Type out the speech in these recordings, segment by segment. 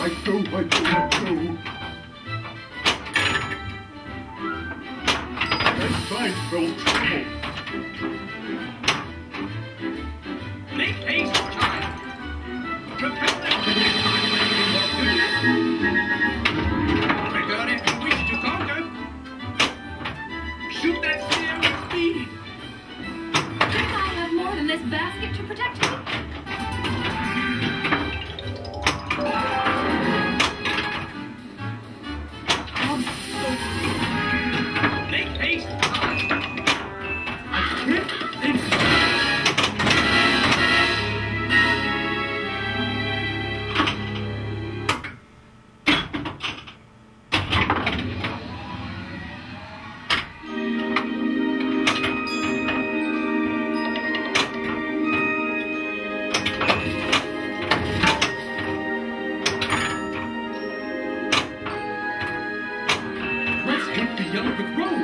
Make haste, child. Prepare that trigger if you wish to conquer. Shoot that snare with speed. If I have more than this basket to protect me. Make haste, child. I can't think. Let's hit the yellow brick road.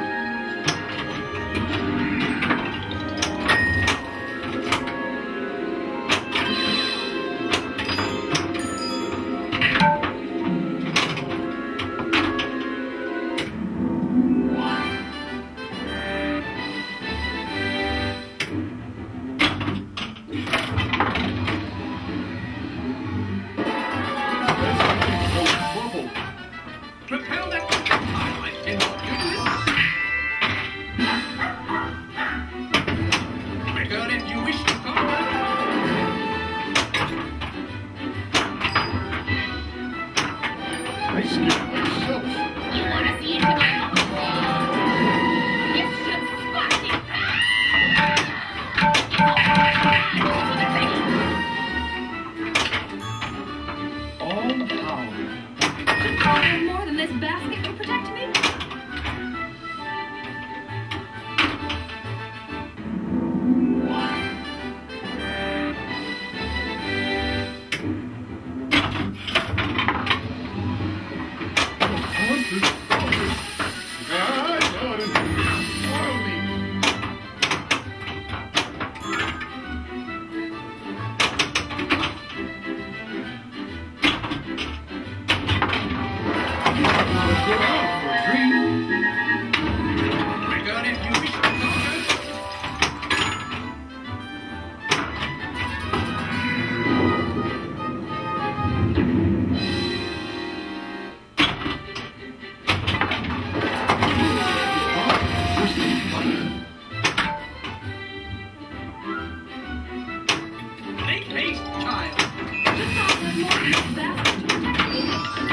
Propel that highlight in your uterus. Trigger if you wish to conquer. I scared myself. You want to see it tonight? It's just sparking. All power. If I have more than this basket to protect me. Make haste, child. If I have more than this basket to protect me.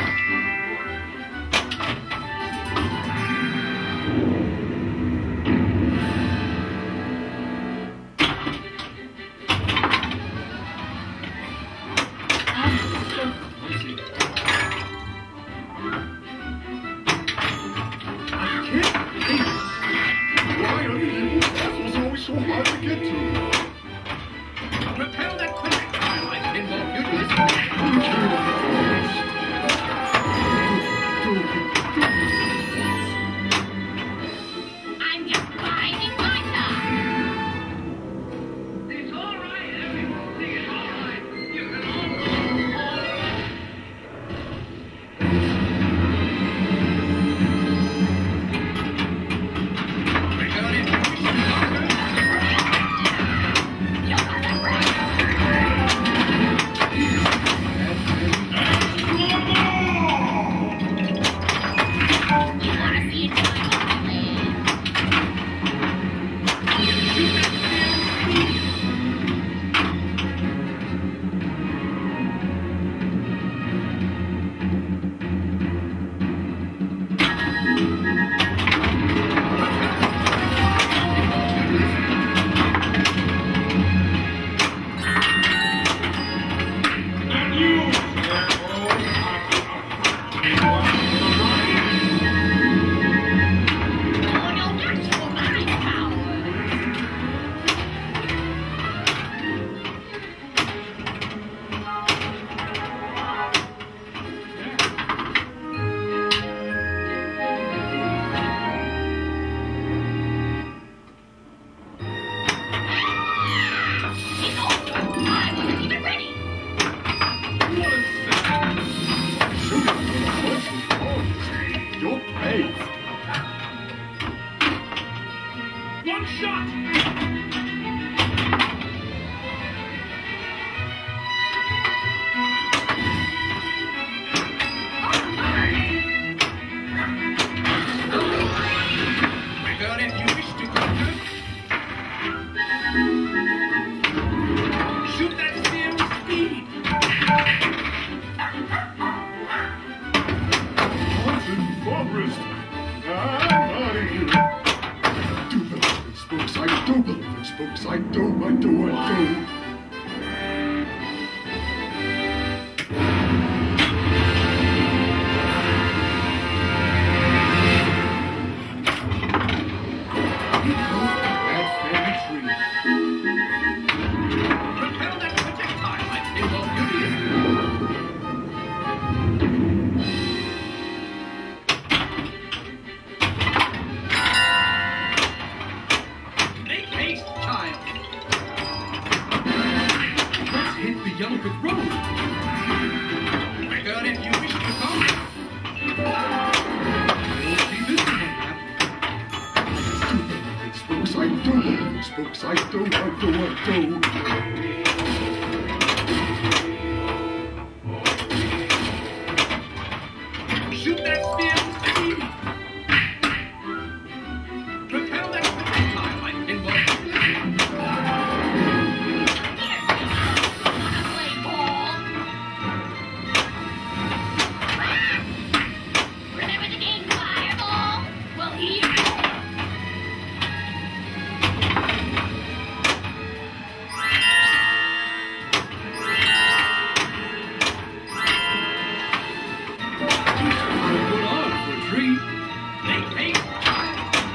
So hard to get to. Repel that quick highlight in your uterus. I'm just biding my time. It's all right, everything is all right. You can almost You're blades. One shot! Trigger if you wish to conquer. Shoot that spear with speed. Martin Forrest, I'm out of here. I do believe in spooks. I do believe in spooks. I do. Repel that projectile like pinball beauty. Make haste, child. Let's hit the yellow brick road. Trigger if you wish to conquer. We'll see this one happen. Spooks, I do believe in spooks. I do. Shoot that spear with speed. Repel that projectile like pinball beauty. Play ball. Remember the game Fireball? Well, here. Good arm for a tree. Make haste, child.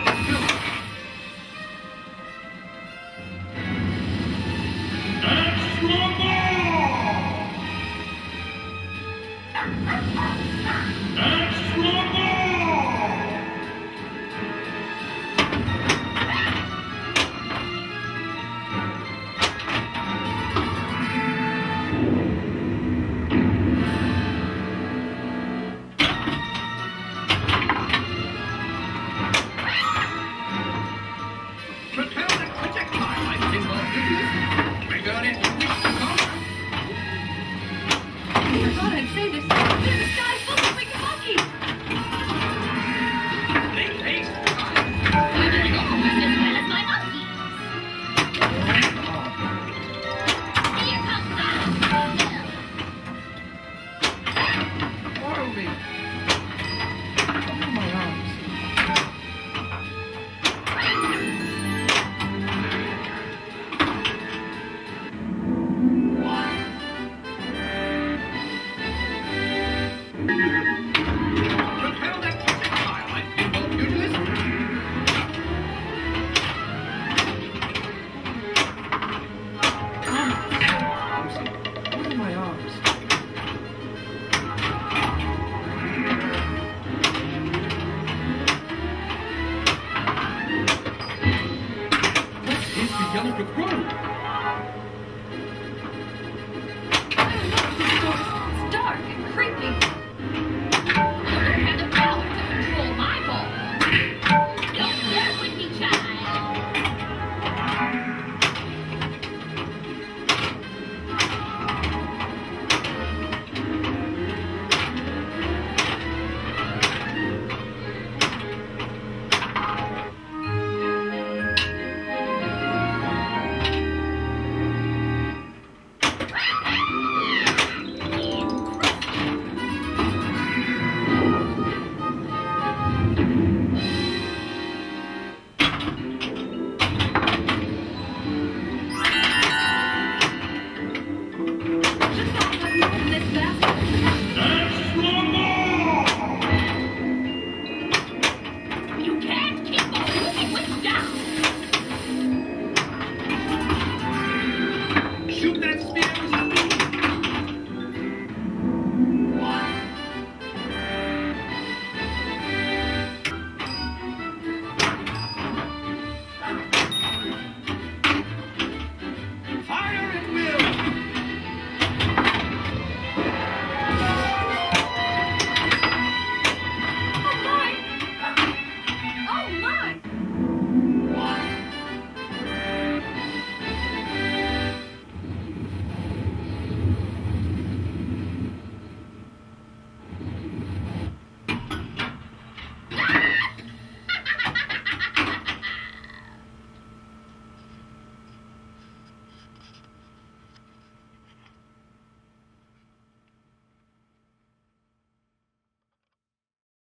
Repel that projectile like pinball beauty. Trigger if you wish to conquer. I thought I'd say this